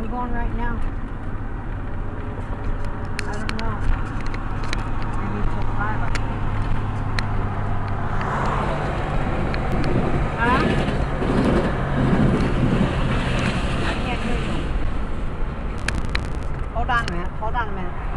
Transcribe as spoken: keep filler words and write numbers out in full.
I'm going right now. I don't know. Maybe till five, I think. Huh? I can't hear you. Hold on a minute. Hold on a minute.